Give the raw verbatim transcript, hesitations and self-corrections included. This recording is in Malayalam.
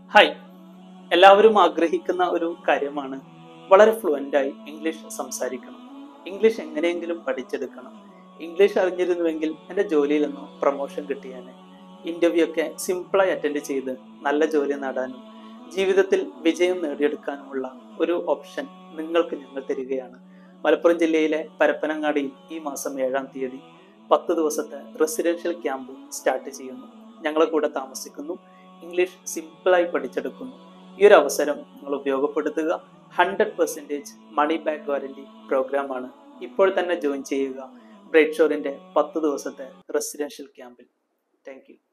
ഹായ്, എല്ലാവരും ആഗ്രഹിക്കുന്ന ഒരു കാര്യമാണ് വളരെ ഫ്ലുവൻ്റായി ഇംഗ്ലീഷ് സംസാരിക്കണം. ഇംഗ്ലീഷ് എങ്ങനെയെങ്കിലും പഠിച്ചെടുക്കണം. ഇംഗ്ലീഷ് അറിഞ്ഞിരുന്നുവെങ്കിൽ എൻ്റെ ജോലിയിൽ നിന്നും പ്രൊമോഷൻ കിട്ടിയാനെ. ഇൻ്റർവ്യൂ ഒക്കെ സിമ്പിളായി അറ്റൻഡ് ചെയ്ത് നല്ല ജോലി നേടാനും ജീവിതത്തിൽ വിജയം നേടിയെടുക്കാനുമുള്ള ഒരു ഓപ്ഷൻ നിങ്ങൾക്ക് ഞങ്ങൾ തരികയാണ്. മലപ്പുറം ജില്ലയിലെ പരപ്പനങ്ങാടിയിൽ ഈ മാസം ഏഴാം തീയതി പത്ത് ദിവസത്തെ റെസിഡൻഷ്യൽ ക്യാമ്പ് സ്റ്റാർട്ട് ചെയ്യുന്നു. ഞങ്ങളെ കൂടെ താമസിക്കുന്നു, ഇംഗ്ലീഷ് സിമ്പിളായി പഠിച്ചെടുക്കുന്നു. ഈ ഒരു അവസരം നിങ്ങൾ ഉപയോഗപ്പെടുത്തുക. Hundred percentage money back guarantee പ്രോഗ്രാമാണ്. ഇപ്പോൾ തന്നെ ജോയിൻ ചെയ്യുക ബ്രൈറ്റ് ഷോറിൻ്റെ പത്ത് ദിവസത്തെ റെസിഡൻഷ്യൽ ക്യാമ്പിൽ. Thank U.